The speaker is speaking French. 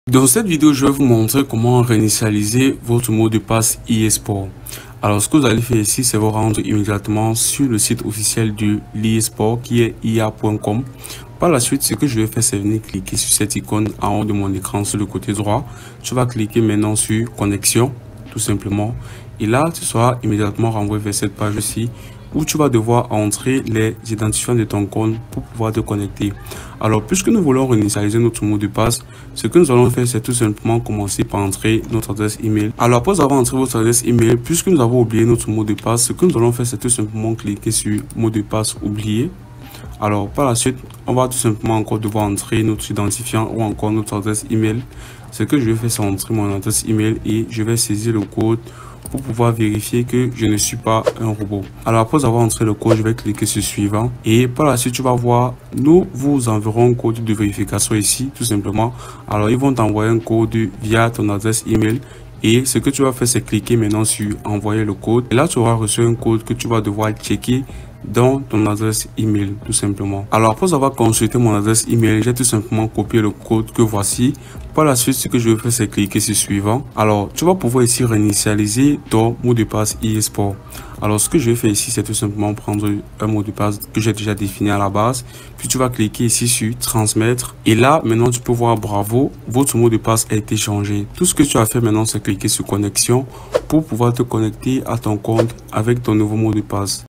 Dans cette vidéo, je vais vous montrer comment réinitialiser votre mot de passe eSport. Alors, ce que vous allez faire ici, c'est vous rendre immédiatement sur le site officiel de l'eSport qui est ia.com. Par la suite, ce que je vais faire, c'est venir cliquer sur cette icône en haut de mon écran sur le côté droit. Tu vas cliquer maintenant sur connexion, tout simplement. Et là, tu seras immédiatement renvoyé vers cette page-ci où tu vas devoir entrer les identifiants de ton compte pour pouvoir te connecter. Alors, puisque nous voulons réinitialiser notre mot de passe, ce que nous allons faire, c'est tout simplement commencer par entrer notre adresse email. Alors, après avoir entré votre adresse email, puisque nous avons oublié notre mot de passe, ce que nous allons faire, c'est tout simplement cliquer sur mot de passe oublié. Alors, par la suite, on va tout simplement encore devoir entrer notre identifiant ou encore notre adresse email. Ce que je vais faire, c'est entrer mon adresse email et je vais saisir le code pour pouvoir vérifier que je ne suis pas un robot. Alors, après avoir entré le code, je vais cliquer sur suivant et par la suite, tu vas voir, nous vous enverrons un code de vérification ici, tout simplement. Alors, ils vont t'envoyer un code via ton adresse email. Et ce que tu vas faire, c'est cliquer maintenant sur envoyer le code. Et là, tu auras reçu un code que tu vas devoir checker dans ton adresse email, tout simplement. Alors, après avoir consulté mon adresse email, j'ai tout simplement copié le code que voici. Par la suite, ce que je vais faire, c'est cliquer sur suivant. Alors, tu vas pouvoir ici réinitialiser ton mot de passe eSport. Alors, ce que je vais faire ici, c'est tout simplement prendre un mot de passe que j'ai déjà défini à la base. Puis, tu vas cliquer ici sur transmettre. Et là, maintenant, tu peux voir, bravo, votre mot de passe a été changé. Tout ce que tu as fait maintenant, c'est cliquer sur connexion pour pouvoir te connecter à ton compte avec ton nouveau mot de passe.